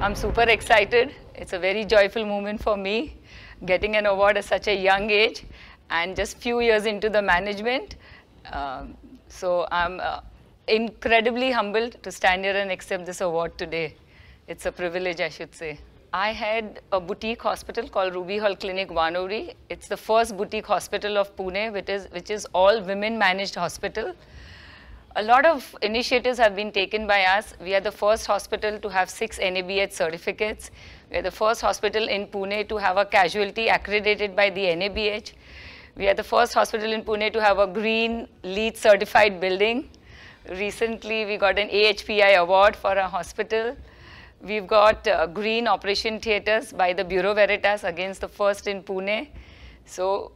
I'm super excited. It's a very joyful moment for me, getting an award at such a young age and just few years into the management. So I'm incredibly humbled to stand here and accept this award today. It's a privilege, I should say. I had a boutique hospital called Ruby Hall Clinic Wanowrie. It's the first boutique hospital of Pune, which is all women managed hospital. A lot of initiatives have been taken by us. We are the first hospital to have 6 NABH certificates. We are the first hospital in Pune to have a casualty accredited by the NABH. We are the first hospital in Pune to have a green LEED certified building. Recently, we got an AHPI award for our hospital. We've got green operation theatres by the Bureau Veritas, against the first in Pune. So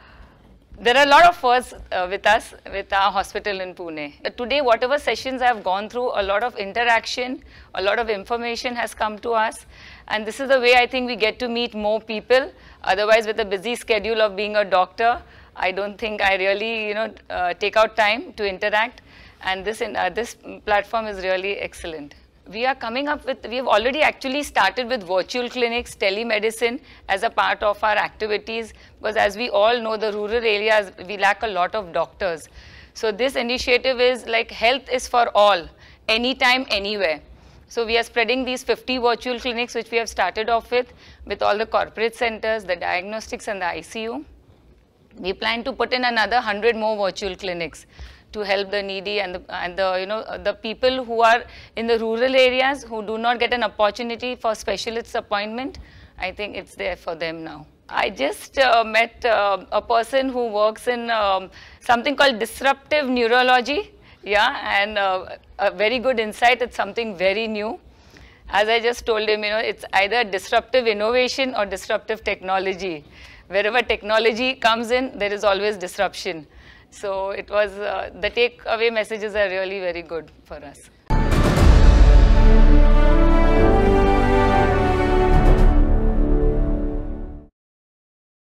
there are a lot of firsts with us, with our hospital in Pune. Today, whatever sessions I've gone through, a lot of interaction, a lot of information has come to us. And this is the way I think we get to meet more people. Otherwise, with a busy schedule of being a doctor, I don't think I really, take out time to interact. And this platform is really excellent. We are coming up with, we have already actually started with virtual clinics, telemedicine as a part of our activities, because as we all know, the rural areas, we lack a lot of doctors. So this initiative is like health is for all, anytime, anywhere. So we are spreading these 50 virtual clinics, which we have started off with all the corporate centers, the diagnostics and the ICU. We plan to put in another 100 more virtual clinics to help the needy and the people who are in the rural areas who do not get an opportunity for specialist appointment. I think it's there for them now. I just met a person who works in something called disruptive neurology. Yeah, and a very good insight. It's something very new. As I just told him, it's either disruptive innovation or disruptive technology. Wherever technology comes in, there is always disruption. So it was, the takeaway messages are really very good for us.